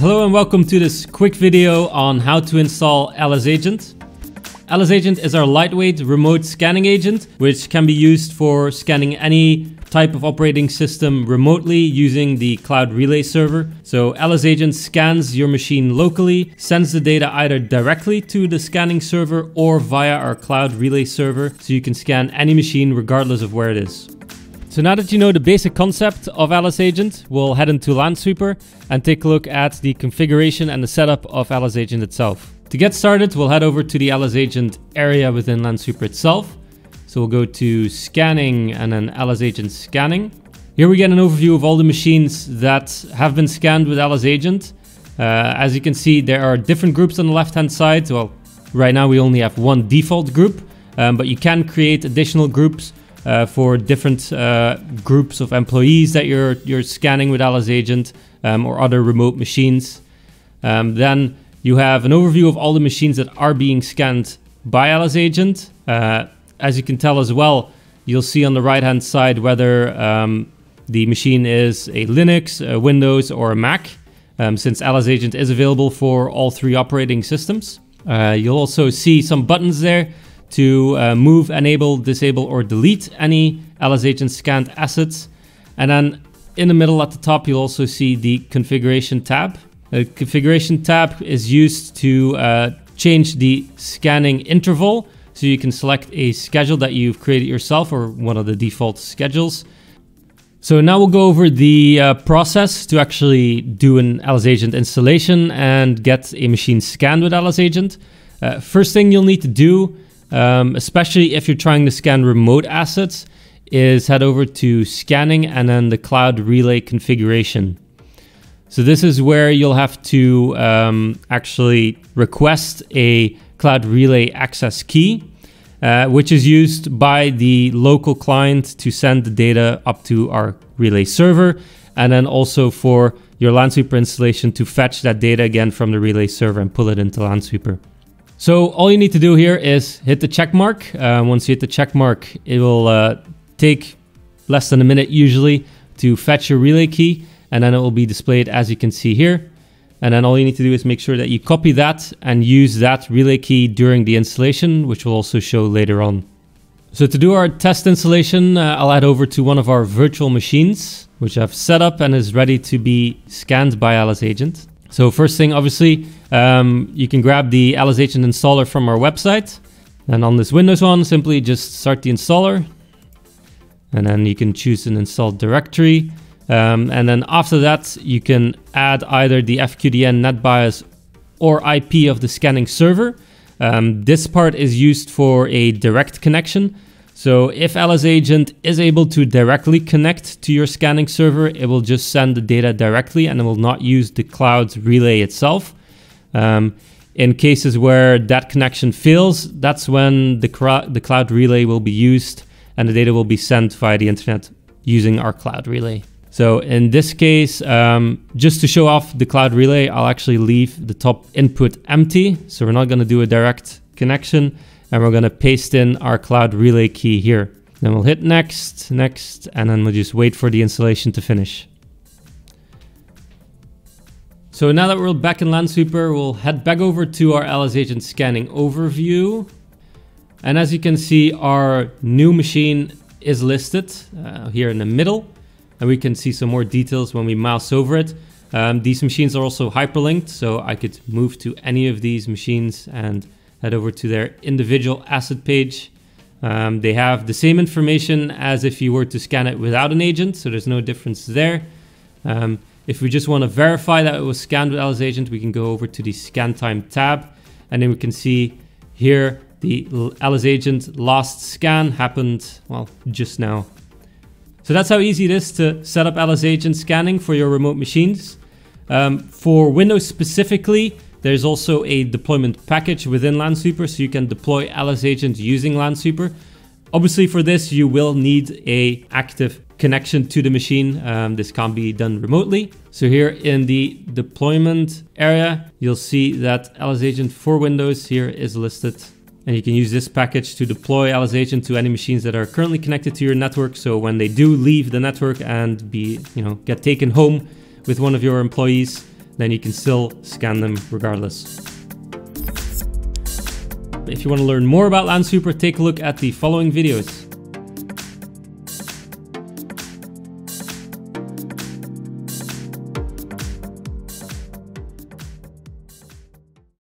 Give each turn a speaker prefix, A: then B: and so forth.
A: Hello and welcome to this quick video on how to install LsAgent. LsAgent is our lightweight remote scanning agent, which can be used for scanning any type of operating system remotely using the Cloud Relay server. So LsAgent scans your machine locally, sends the data either directly to the scanning server or via our Cloud Relay server, so you can scan any machine regardless of where it is. So now that you know the basic concept of LsAgent, we'll head into Lansweeper and take a look at the configuration and the setup of LsAgent itself. To get started, we'll head over to the LsAgent area within Lansweeper itself. So we'll go to scanning and then LsAgent scanning. Here we get an overview of all the machines that have been scanned with LsAgent. As you can see, there are different groups on the left-hand side. Well, right now we only have one default group, but you can create additional groups for different groups of employees that you're scanning with LsAgent or other remote machines. Then you have an overview of all the machines that are being scanned by LsAgent. As you can tell as well, you'll see on the right hand side whether the machine is a Linux, a Windows or a Mac, since LsAgent is available for all three operating systems. You'll also see some buttons there to move, enable, disable or delete any LsAgent scanned assets. And then in the middle at the top, you'll also see the configuration tab. The configuration tab is used to change the scanning interval. So you can select a schedule that you've created yourself or one of the default schedules. So now we'll go over the process to actually do an LsAgent installation and get a machine scanned with LsAgent. First thing you'll need to do, especially if you're trying to scan remote assets, is head over to scanning and then the Cloud Relay configuration. So this is where you'll have to actually request a Cloud Relay access key, which is used by the local client to send the data up to our relay server, and then also for your Lansweeper installation to fetch that data again from the relay server and pull it into Lansweeper. So all you need to do here is hit the check mark. Once you hit the check mark, it will take less than a minute usually to fetch your relay key, and then it will be displayed as you can see here. And then all you need to do is make sure that you copy that and use that relay key during the installation, which will also show later on. So to do our test installation, I'll head over to one of our virtual machines, which I've set up and is ready to be scanned by LsAgent. So first thing, obviously, you can grab the LsAgent installer from our website. And on this Windows one, simply just start the installer. And then you can choose an installed directory. And then after that, you can add either the FQDN NetBIOS or IP of the scanning server. This part is used for a direct connection. So if LsAgent is able to directly connect to your scanning server, it will just send the data directly and it will not use the Cloud Relay itself. In cases where that connection fails, that's when the Cloud Relay will be used and the data will be sent via the internet using our Cloud Relay. So in this case, just to show off the Cloud Relay, I'll actually leave the top input empty. So we're not going to do a direct connection, and we're going to paste in our Cloud Relay key here. Then we'll hit next, next, and then we'll just wait for the installation to finish. So now that we're back in Lansweeper, we'll head back over to our LsAgent scanning overview. And as you can see, our new machine is listed here in the middle. And we can see some more details when we mouse over it. These machines are also hyperlinked, so I could move to any of these machines and head over to their individual asset page. They have the same information as if you were to scan it without an agent, so there's no difference there. If we just want to verify that it was scanned with LsAgent, we can go over to the Scan Time tab, and then we can see here the LsAgent last scan happened, well, just now. So that's how easy it is to set up LsAgent scanning for your remote machines. For Windows specifically, there's also a deployment package within Lansweeper, so you can deploy LsAgent using Lansweeper. Obviously for this, you will need an active connection to the machine. This can't be done remotely. So here in the deployment area, you'll see that LsAgent for Windows here is listed. And you can use this package to deploy LsAgent to any machines that are currently connected to your network. So when they do leave the network and get taken home with one of your employees, then you can still scan them regardless. If you want to learn more about Lansweeper, take a look at the following videos.